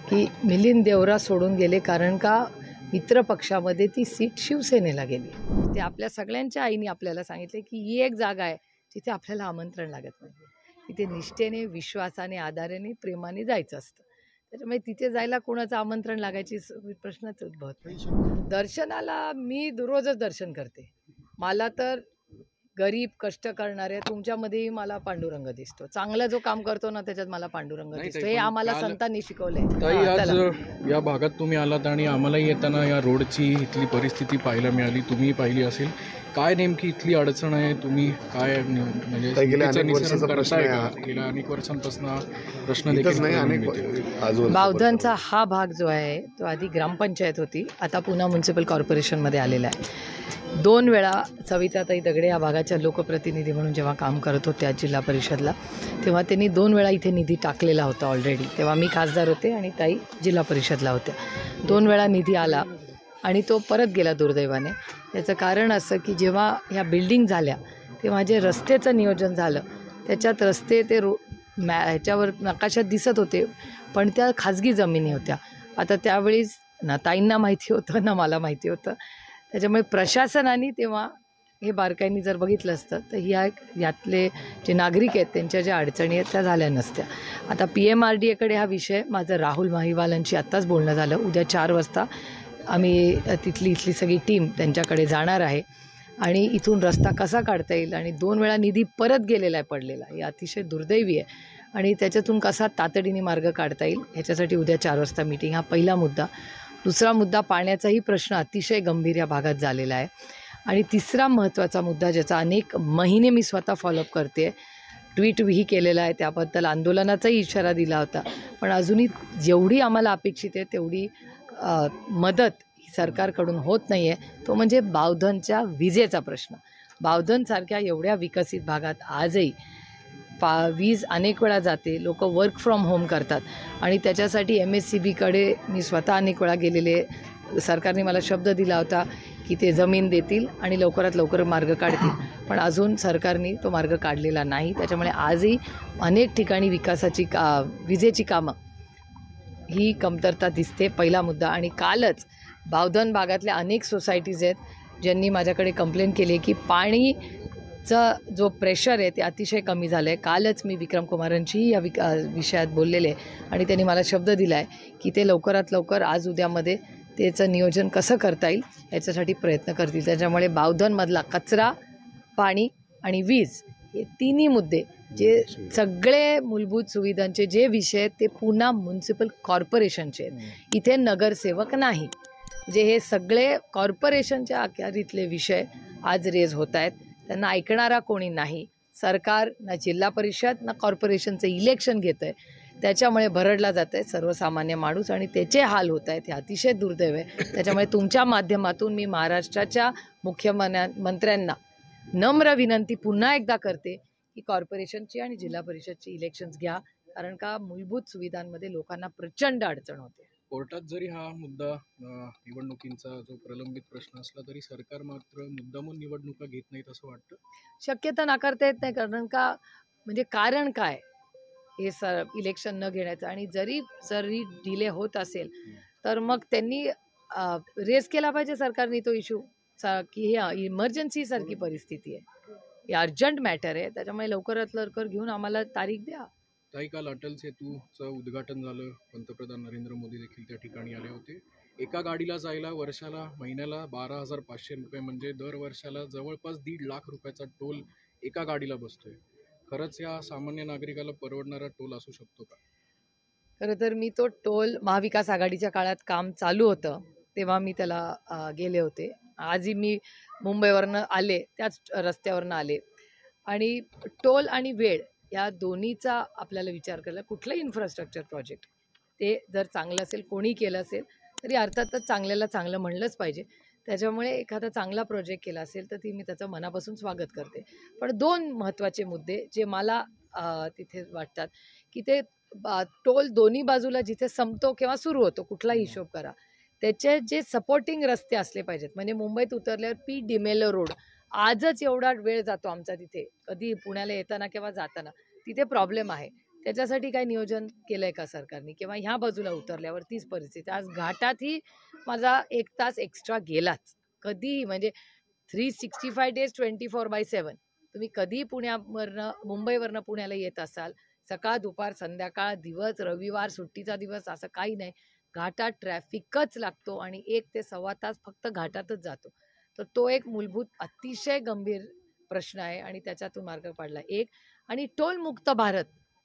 की मिलिंद देवरा सोडून गेले कारण का मित्र पक्षामध्ये ती सीट शिवसेनेला गेली. ते आपल्या सगळ्यांच्या आईने आपल्याला सांगितले की ही एक जागा आहे जिथे आपल्याला आमंत्रण लागत नाही. तिथे निष्ठेने, विश्वासाने, आदराने, प्रेमाने जायचं असतं. त्याच्यामुळे तिथे जायला कोणाचं आमंत्रण लागायची प्रश्नच उद्भवत नाही. दर्शनाला मी रोजच दर्शन करते. मला तर गरीब कष्ट करणारे तुमच्यामध्येही मला पांडुरंग दिसतो. चांगला जो काम करतो ना त्याच्यात मला पांडुरंग दिसतो. हे आम्हाला संतांनी शिकवलंय. ताई, आज या भागात तुम्ही आलात आणि आम्हालाही येताना या रोडची इथली परिस्थिती पाहायला मिळाली. तुम्ही पाहिली असेल. काय नेमकी इथली अडचण आहे? तुम्ही काय म्हणजे गेल्या अनेक वर्षांपासून प्रश्न देखील बावधनचा हा भाग जो आहे तो आधी ग्रामपंचायत होती, आता पुन्हा म्युन्सिपल कॉर्पोरेशनमध्ये आलेला आहे. 2 वेळा सविताताई दगडे या भागाच्या लोकप्रतिनिधी म्हणून जेव्हा काम करत होत्या जिल्हा परिषदला, तेव्हा त्यांनी 2 वेळा इथे निधी टाकलेला होता ऑलरेडी. तेव्हा मी खासदार होते आणि ताई जिल्हा परिषदला होत्या. 2 वेळा निधी आला आणि तो परत गेला दुर्दैवाने. याचं कारण असं की जेव्हा ह्या बिल्डिंग झाल्या तेव्हा जे रस्त्याचं नियोजन झालं त्याच्यात रस्ते ते ह्याच्यावर नकाशात दिसत होते, पण त्या खाजगी जमिनी होत्या. आता त्यावेळीच ना ताईंना माहिती होतं ना मला माहिती होतं. त्याच्यामुळे प्रशासनाने तेव्हा हे बारकाईने जर बघितलं असतं तर यातले जे नागरिक आहेत त्यांच्या ज्या अडचणी आहेत त्या झाल्या नसत्या. आता PMRDAकडे हा विषय माझं राहुल महिवालांशी आत्ताच बोलणं झालं. उद्या 4 वाजता आम्ही इथली सगळी टीम त्यांच्याकडे जाणार आहे आणि इथून रस्ता कसा काढता येईल आणि 2 वेळा निधी परत गेलेला आहे पडलेला. हे अतिशय दुर्दैवी आहे आणि त्याच्यातून कसा तातडीने मार्ग काढता येईल ह्याच्यासाठी उद्या 4 वाजता मीटिंग. हा पहिला मुद्दा. दुसरा मुद्दा, पाण्याचाही प्रश्न अतिशय गंभीर या भागात झालेला आहे. आणि तिसरा महत्त्वाचा मुद्दा ज्याचा अनेक महिने मी स्वतः फॉलोअप करते, ट्विटही केलेला आहे, त्याबद्दल आंदोलनाचाही इशारा दिला होता, पण अजूनही जेवढी आम्हाला अपेक्षित आहे तेवढी मदत ही सरकारकडून होत नाही आहे. तो म्हणजे बावधनच्या विजेचा प्रश्न. बावधनसारख्या एवढ्या विकसित भागात आजही वीज अनेक वेळा जाते. लोक वर्क फ्रॉम होम करतात आणि त्याच्यासाठी MSCBकडे मी स्वतः अनेक वेळा गेलेले. सरकारने मला शब्द दिला होता की ते जमीन देतील आणि लवकरात लवकर मार्ग काढतील, पण अजून सरकारने तो मार्ग काढलेला नाही. त्याच्यामुळे आजही अनेक ठिकाणी विकासाची विजेची कामं ही कमतरता दिसते. पहिला मुद्दा. आणि कालच बावधन भागातल्या अनेक सोसायटीज आहेत ज्यांनी माझ्याकडे कंप्लेंट केली की पाणीचा जो प्रेशर आहे ते अतिशय कमी झालं आहे. कालच मी विक्रम कुमारांशीही या विषयात बोललेले आणि त्यांनी मला शब्द दिला आहे की ते लवकरात लवकर आज उद्यामध्ये त्याचं नियोजन कसं करता येईल याच्यासाठी प्रयत्न करतील. त्याच्यामुळे बावधनमधला कचरा, पाणी आणि वीज हे तिन्ही मुद्दे जे सगळे मूलभूत सुविधांचे जे विषय आहेत ते पुन्हा म्युन्सिपल कॉर्पोरेशनचे आहेत. इथे नगरसेवक नाही. जे हे सगळे कॉर्पोरेशनच्या अखत्यारीतले विषय आज रेज होत आहेत. त्यांना ऐकणारा कोणी नाही. सरकार ना जिल्हा परिषद ना कॉर्पोरेशनचं इलेक्शन घेतं आहे. त्याच्यामुळे भरडला जात आहे सर्वसामान्य माणूस आणि त्याचे हाल होत आहेत. हे अतिशय दुर्दैव आहे. त्याच्यामुळे तुमच्या माध्यमातून मी महाराष्ट्राच्या मुख्यमंत्र्यांना नम्र विनंती पुन्हा एकदा करते की कॉर्पोरेशनची आणि जिल्हा परिषदची इलेक्शन्स घ्या, कारण का मूलभूत सुविधांमध्ये लोकांना प्रचंड अडचण होते. कोर्टात जरी हा मुद्दा निवडणुकींचा जो प्रलंबित प्रश्न असला तरी सरकार मात्र मुद्दामून निवडणुका घेत नाहीत असं वाटतं. शक्यता नाकारता येत नाही, कारण का म्हणजे कारण काय हे इलेक्शन न घेण्याचं. आणि जरी डिले होत असेल तर मग त्यांनी रेस केला पाहिजे सरकारने तो इश्यू की हे इमर्जन्सी सारखी परिस्थिती आहे, हे अर्जंट मॅटर आहे. त्याच्यामुळे लवकरात लवकर घेऊन आम्हाला तारीख द्या. ताई, काल अटल सेतूचं उद्घाटन झालं. पंतप्रधान नरेंद्र मोदी देखील त्या ठिकाणी आले होते. एका गाडीला जायला महिन्याला 12,500 रुपये, म्हणजे दर वर्षाला जवळपास 1.5 लाख रुपयाचा टोल एका गाडीला बसतोय. खरंच या सामान्य नागरिकाला परवडणारा टोल असू शकतो का? खरं तर मी तो टोल महाविकास आघाडीच्या काळात काम चालू होतं तेव्हा मी त्याला गेले होते. आजही मी मुंबईवरनं आले त्याच रस्त्यावरनं आले. आणि टोल आणि वेळ या दोन्हीचा आपल्याला विचार करायला, कुठलंही इन्फ्रास्ट्रक्चर प्रोजेक्ट ते जर चांगलं असेल, कोणी केलं असेल तरी अर्थातच चांगल्याला चांगलं म्हणलंच पाहिजे. त्याच्यामुळे एखादा चांगला प्रोजेक्ट केला असेल तर मी त्याचं मनापासून स्वागत करते. पण 2 महत्त्वाचे मुद्दे जे मला तिथे वाटतात की ते टोल दोन्ही बाजूला जिथे संपतो किंवा सुरू होतो कुठलाही हिशोब करा, त्याचे जे सपोर्टिंग रस्ते असले पाहिजेत. म्हणजे मुंबईत उतरल्यावर P. डिमेलो रोड आजच एवढा वेळ जातो आमचा तिथे, कधी पुण्याला येताना किंवा जाताना तिथे प्रॉब्लेम आहे. त्याच्यासाठी काय नियोजन केलंय का सरकारने, किंवा ह्या बाजूला उतरल्यावर तीच परिस्थिती. आज घाटातही माझा 1 तास एक्स्ट्रा गेलाच. कधीही म्हणजे 365 डेज 24/7 तुम्ही कधीही पुण्यावरनं मुंबईवरनं पुण्याला येत असाल, सकाळ, दुपार, संध्याकाळ, दिवस, रविवार, सुट्टीचा दिवस असं काही नाही. घाटात ट्रॅफिकच लागतो आणि 1 ते सव्वा तास फक्त घाटातच जातो. तर तो एक मूलभूत अतिशय गंभीर प्रश्न आहे आणि त्याच्यातून मार्ग काढला. एक आणि टोलमुक्त भारत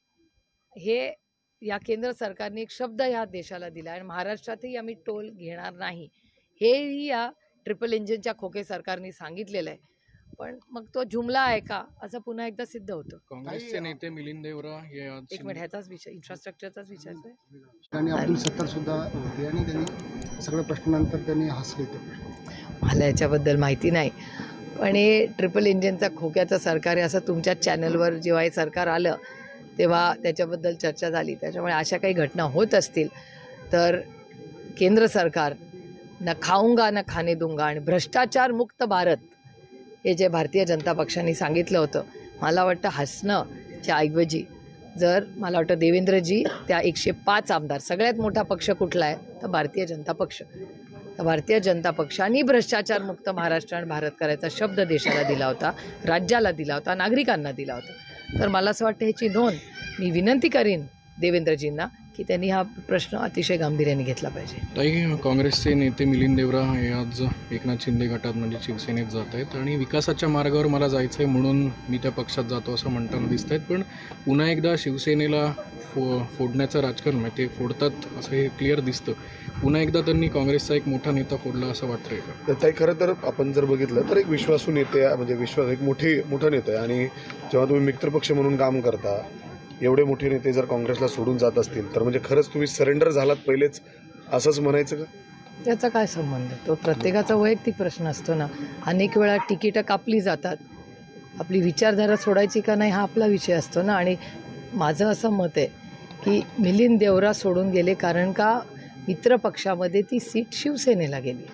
हे या केंद्र सरकारने एक शब्द या देशाला दिला आणि महाराष्ट्रातही आम्ही टोल घेणार नाही, हेही या ट्रिपल इंजिनच्या खोके सरकारने सांगितलेलं आहे. पण मग तो जुमला आहे का असं पुन्हा एकदा सिद्ध होतं. काँग्रेसचे नेते मिलिंद देवरा हे आज एक मिनिट, ह्याचाच विषय इन्फ्रास्ट्रक्चरचाच विचार आहे. आणि अब्दुल सत्तार सुद्धा होते आणि त्यांनी सगळ्या प्रश्नानंतर त्यांनी हसले ते प्रश्न. मला याच्याबद्दल माहिती नाही, पण हे ट्रिपल इंजिनचा खोक्याचं सरकार आहे असं तुमच्या चॅनलवर जेव्हा हे सरकार आलं तेव्हा त्याच्याबद्दल चर्चा झाली. त्याच्यामुळे अशा काही घटना होत असतील तर केंद्र सरकार ना खाऊंगा ना खाने दूंगा आणि भ्रष्टाचार मुक्त भारत हे जे भारतीय जनता पक्षाने सांगितलं होतं, मला वाटतं हसण्याच्या ऐवजी जर मला वाटतं देवेंद्रजी त्या 105 आमदार, सगळ्यात मोठा पक्ष कुठला आहे तर भारतीय जनता पक्ष. तर भारतीय जनता पक्षाने भ्रष्टाचार मुक्त महाराष्ट्र आणि भारत करायचा शब्द देशाला दिला होता, राज्याला दिला होता, नागरिकांना दिला होता. तर मला असं वाटतं ह्याची नोंद मी विनंती करीन देवेंद्रजींना की त्यांनी हा प्रश्न अतिशय गांभीर्याने घेतला पाहिजे. ताई, काँग्रेसचे नेते मिलिंद देवरा हे आज एकनाथ शिंदे गटात म्हणजे शिवसेनेत जात आहेत आणि विकासाच्या मार्गावर मला जायचं आहे म्हणून मी त्या पक्षात जातो असं म्हणताना दिसत आहेत. पण पुन्हा एकदा शिवसेनेला फोडण्याचं राजकारण म्हणजे ते फोडतात असं हे क्लिअर दिसतं. पुन्हा एकदा त्यांनी काँग्रेसचा एक मोठा नेता फोडला असं वाटतंय का? तर ताई, खरं तर आपण जर बघितलं तर एक विश्वासू नेते म्हणजे एक मोठा नेता आहे आणि जेव्हा तुम्ही मित्रपक्ष म्हणून काम करता, एवढे मोठे नेते जर काँग्रेसला सोडून जात असतील तर म्हणजे खरंच तुम्ही सरेंडर झालात पहिलेच असंच म्हणायचं का? त्याचा काय संबंध? तो प्रत्येकाचा वैयक्तिक प्रश्न असतो ना. अनेक वेळा तिकीटं कापली जातात, आपली विचारधारा सोडायची का नाही हा आपला विषय असतो ना. आणि माझं असं मत आहे की मिलिंद देवरा सोडून गेले कारण का मित्रपक्षामध्ये ती सीट शिवसेनेला गेली.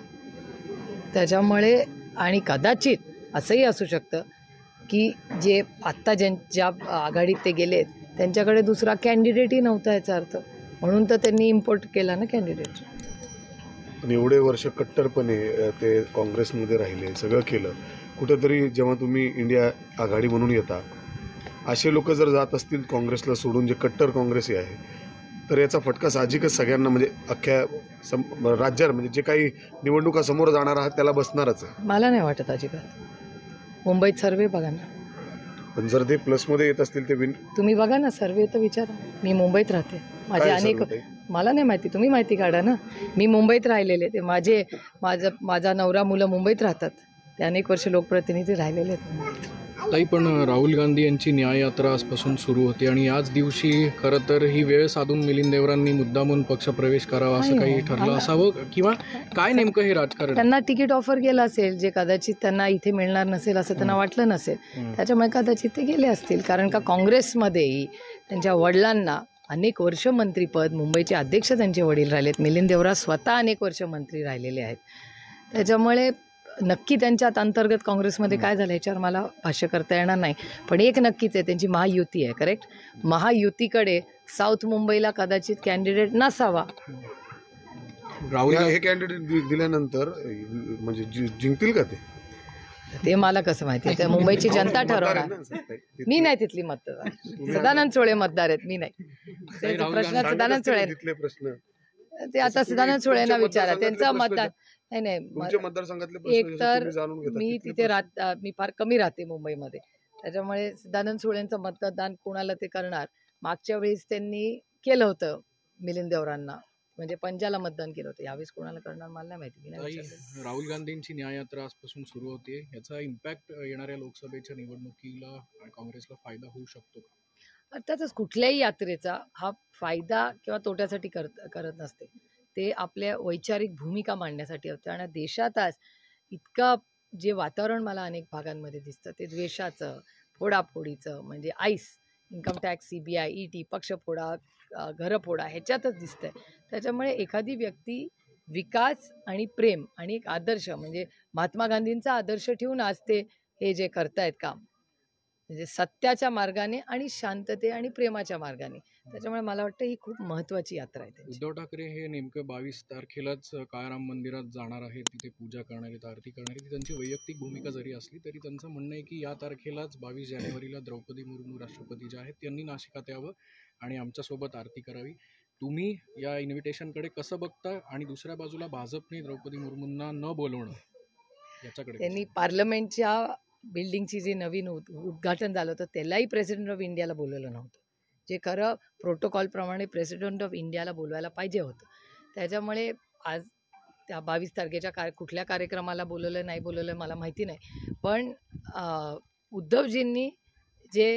त्याच्यामुळे आणि कदाचित असंही असू शकतं की जे आत्ता ज्या आघाडीत ते गेलेत त्यांच्याकडे दुसरा कॅन्डिडेटही नव्हता याचा अर्थ, म्हणून तर त्यांनी इम्पोर्ट केला ना कॅन्डिडेट. आणि एवढे वर्ष कट्टरपणे ते काँग्रेसमध्ये राहिले, सगळं केलं. कुठंतरी जेव्हा तुम्ही इंडिया आघाडी म्हणून येता, असे लोक जर जात असतील काँग्रेसला सोडून, जे कट्टर काँग्रेसी आहे, तर याचा फटका साहजिकच सगळ्यांना म्हणजे अख्ख्या राज्यात म्हणजे जे काही निवडणुका समोर जाणार आहात त्याला बसणारच आहे. मला नाही वाटत अजिबात. मुंबईत सर्वे बघा ना. पण जर ते प्लसमध्ये येत असतील ते तुम्ही बघा ना, सर्वे तर विचारा. मी मुंबईत राहते, माझे काय अनेक सर्वे ताई? मला नाही माहिती, तुम्ही माहिती काढा ना. मी मुंबईत राहिलेले, ते माझा नवरा मुलं मुंबईत राहतात, ते अनेक वर्ष लोकप्रतिनिधी राहिलेले आहेत मुंबईत. ताई, पण राहुल गांधी यांची न्याययात्रा आजपासून सुरू होते आणि याच दिवशी खरं तर ही वेळ साधून मिलिंद देवरांनी मुद्दामून पक्षप्रवेश करावा असं काही ठरलं असावं, किंवा काय नेमकं हे राजकारण? त्यांना तिकीट ऑफर केलं असेल जे कदाचित त्यांना इथे मिळणार नसेल असं त्यांना वाटलं नसेल, त्याच्यामुळे कदाचित ते गेले असतील. कारण का काँग्रेसमध्येही त्यांच्या वडिलांना अनेक वर्ष मंत्रीपद, मुंबईचे अध्यक्ष त्यांचे वडील राहिलेत, मिलिंद देवरा स्वतः अनेक वर्ष मंत्री राहिलेले आहेत. त्याच्यामुळे नक्की त्यांच्यात अंतर्गत काँग्रेसमध्ये काय झालं ह्याच्यावर मला भाष्य करता येणार नाही. पण एक नक्कीच आहे, त्यांची महायुती आहे, करेक्ट. महायुतीकडे साऊथ मुंबईला कदाचित कॅन्डिडेट नसावा. राहुल हे कॅन्डिडेट दिल्यानंतर म्हणजे जिंकतील का ते मला कसं माहिती, त्या मुंबईची जनता ठरवणार. मी नाही तिथली मतदार, सदानंद सोळे मतदार आहेत, मी नाही. प्रश्न सदानंद सोळे, प्रश्न ते आता सदानंद सोळेंना विचारा, त्यांचं मतदान. नाही मतदारसंघातले एक तर मी तिथे मी फार कमी राहते मुंबईमध्ये, त्याच्यामुळे सदानंद सोळेंचं मतदान कोणाला ते करणार. मागच्या वेळेस त्यांनी केलं होतं मिलिंद देवरांना, म्हणजे पंजाला मतदान केलं होतं, यावेळेस कोणाला करणार मला नाही माहिती. राहुल गांधींची न्याययात्रा आजपासून सुरू होते, याचा इम्पॅक्ट येणाऱ्या लोकसभेच्या निवडणुकीला काँग्रेसला फायदा होऊ शकतो का? अर्थातच कुठल्याही यात्रेचा हा फायदा किंवा तोट्यासाठी करत नसते, ते आपल्या वैचारिक भूमिका मांडण्यासाठी होते. आणि देशात आज इतका जे वातावरण मला अनेक भागांमध्ये दिसतं ते द्वेषाचं, फोडाफोडीचं, म्हणजे आईस, इन्कम टॅक्स, CBI, ED, पक्षफोडा, घरफोडा ह्याच्यातच दिसतंय. त्याच्यामुळे एखादी व्यक्ती विकास आणि प्रेम आणि एक आदर्श म्हणजे महात्मा गांधींचा आदर्श ठेवून आज ते हे जे करतायत काम, म्हणजे सत्याच्या मार्गाने आणि शांतते आणि प्रेमाच्या मार्गाने. त्याच्यामुळे मला वाटतं ही खूप महत्त्वाची यात्रा आहे त्यांची. उद्धव ठाकरे हे नेमकं 22 तारखेलाच काळाराम मंदिरात जाणार आहेत, तिथे पूजा करणार आहेत, आरती करणार आहेत. ती त्यांची वैयक्तिक भूमिका जरी असली तरी त्यांचं म्हणणं आहे की या तारखेलाच 22 जानेवारीला द्रौपदी मुर्मू राष्ट्रपती ज्या आहेत त्यांनी नाशिकात यावं आणि आमच्यासोबत आरती करावी. तुम्ही या इन्व्हिटेशनकडे कसं बघता आणि दुसऱ्या बाजूला भाजपने द्रौपदी मुर्मूंना न बोलवणं याच्याकडे त्यांनी पार्लमेंटच्या बिल्डिंगची जी नवीन उद्घाटन झालं होतं त्यालाही प्रेसिडेंट ऑफ इंडियाला बोलवलं नव्हतं, जे खरं प्रोटोकॉलप्रमाणे प्रेसिडेंट ऑफ इंडियाला बोलवायला पाहिजे होतं. त्याच्यामुळे आज त्या 22 तारखेच्या कुठल्या कार्यक्रमाला बोलवलं नाही बोलवलं मला माहिती नाही, पण उद्धवजींनी जे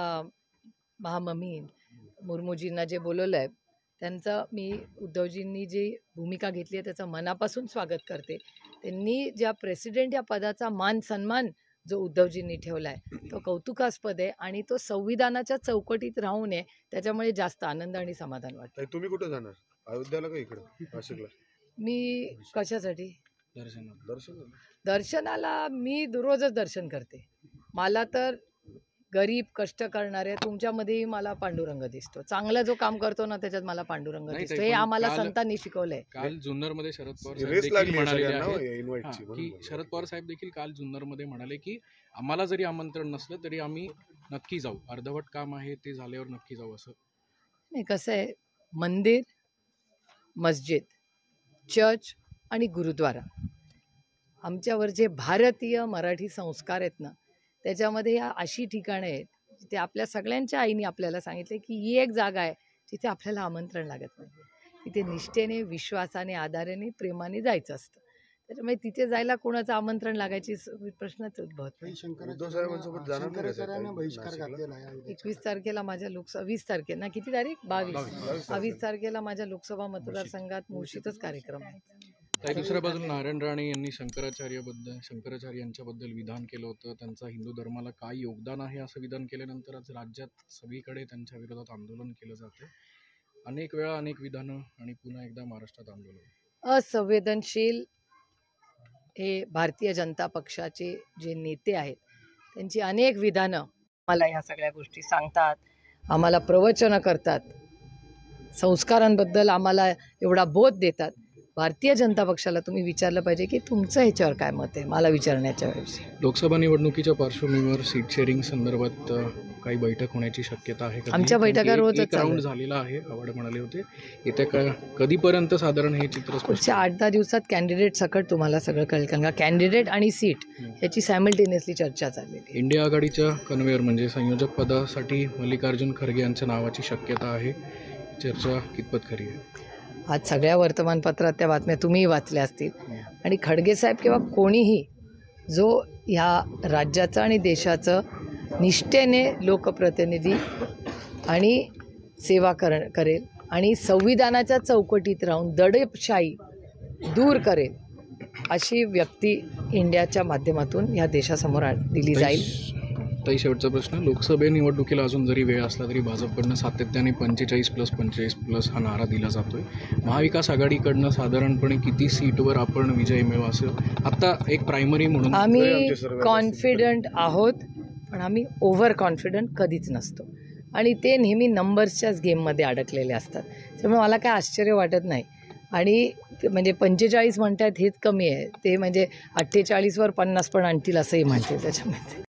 महामहिम मुर्मूजींना जे बोलवलं आहे त्यांचं मी उद्धवजींनी जी भूमिका घेतली आहे त्याचं मनापासून स्वागत करते. त्यांनी ज्या प्रेसिडेंट या पदाचा मान सन्मान जो उद्धवजींनी ठेवला आहे तो कौतुकास्पद आहे आणि तो संविधानाच्या चौकटीत राहू नये, त्याच्यामुळे जास्त आनंद आणि समाधान वाटतं. ताई, तुम्ही कुठं जाणार? अयोध्याला का इकडं नाशिकला? मी कशासाठी दर्शनाला दर्शनाला मी रोजच दर्शन करते. मला तर गरीब कष्ट करणारे तुमच्यामध्येही मला पांडुरंग दिसतो. चांगला जो काम करतो ना त्याच्यात मला पांडुरंग नाही, दिसतो. ताई, हे पण आम्हाला काल- संतांनी शिकवलंय. काल जुन्नरमध्ये शरद पवार साहेब रेस देखील लागली म्हणालेले सगळ्यांना आहेत इन्व्हाइटची की शरद पवार साहेब देखील काल जुन्नरमध्ये म्हणाले की आम्हाला जरी आमंत्रण नसलं तरी आम्ही नक्की जाऊ, अर्धवट काम आहे ते झाल्यावर नक्की जाऊ असं. नाही, कसं आहे, मंदिर, मस्जिद, चर्च आणि गुरुद्वारा आमच्यावर जे भारतीय मराठी संस्कार आहेत ना त्याच्यामध्ये या अशी ठिकाणं आहेत जिथे आपल्या सगळ्यांच्या आईने आपल्याला सांगितले की ही एक जागा आहे जिथे आपल्याला आमंत्रण लागत नाही. तिथे निष्ठेने, विश्वासाने, आदराने, प्रेमाने जायचं असतं. त्याच्यामुळे तिथे जायला कोणाचं आमंत्रण लागायची प्रश्नच उद्भवत नाही. उद्धव साहेबांसोबत जाणार नाही का शंकराचार्यांना ताई बहिष्कार नाशिकला? घातलेला आहे अयोध्येचा. 21 तारखेला माझ्या 20 तारखेला ना किती तारीख 22 तारखेला माझ्या लोकसभा मतदारसंघात मुळशीतच कार्यक्रम आहे. काही दुसऱ्या बाजूला नारायण राणे यांनी शंकराचार्यांच्याबद्दल विधान केलं होतं. त्यांचा हिंदू धर्माला काय योगदान आहे असं विधान केल्यानंतर आज राज्यात सगळीकडे त्यांच्या विरोधात आंदोलन केलं जातं. अनेक वेळा अनेक विधानं आणि पुन्हा एकदा महाराष्ट्रात आंदोलन. असंवेदनशील हे भारतीय जनता पक्षाचे जे नेते आहेत त्यांची अनेक विधानं मला ह्या सगळ्या गोष्टी सांगतात, आम्हाला प्रवचनं करतात, संस्कारांबद्दल आम्हाला एवढा बोध देतात. भारतीय जनता पक्षाला तुम्ही विचारलं पाहिजे की तुमचं ह्याच्यावर काय मत आहे, मला विचारण्याच्या वेळी. लोकसभा निवडणुकीच्या पार्श्वभूमीवर सीट शेअरिंग संदर्भात काही बैठक होण्याची शक्यता आहे का? आमच्या बैठका रोजच एक चालू राऊंड आहेत. झालेला आहे, आवड म्हणाले होते. येत्या कधीपर्यंत साधारण हे चित्र स्पष्ट पुढच्या 8-10 दिवसात कॅन्डिडेट सकट तुम्हाला सगळं कळेल, कारण का कॅन्डिडेट आणि सीट याची सायमल्टेनियसली चर्चा चाललेली आहे. इंडिया आघाडीच्या कन्व्हेअर म्हणजे संयोजक पदासाठी मल्लिकार्जुन खरगे यांच्या नावाची शक्यता आहे. चर्चा कितपत खरी आहे? आज सगळ्या वर्तमानपत्रात त्या बातम्या तुम्हीही वाचल्या असतील. आणि खडगे साहेब किंवा कोणीही जो ह्या राज्याचं आणि देशाचं निष्ठेने लोकप्रतिनिधी आणि सेवा करेल आणि संविधानाच्या चौकटीत राहून दडपशाही दूर करेल अशी व्यक्ती इंडियाच्या माध्यमातून ह्या देशासमोर दिली जाईल. ताई, शेवटचा प्रश्न. लोकसभा निवडणुकीला अजून जरी वेळ असला तरी भाजपकडनं सातत्याने 45+45+ हा नारा दिला जातोय. महाविकास आघाडीकडनं साधारणपणे किती सीटवर आपण विजय मिळवू असं आता एक प्रायमरी म्हणून? आम्ही कॉन्फिडंट आहोत, पण आम्ही ओव्हर कॉन्फिडंट कधीच नसतो आणि ते नेहमी नंबर्सच्याच गेममध्ये अडकलेले असतात. त्यामुळे मला काय आश्चर्य वाटत नाही. आणि म्हणजे 45 म्हणतात हेच कमी आहे, ते म्हणजे 48वर 50 पण आणतील असंही म्हणते त्याच्यामध्ये.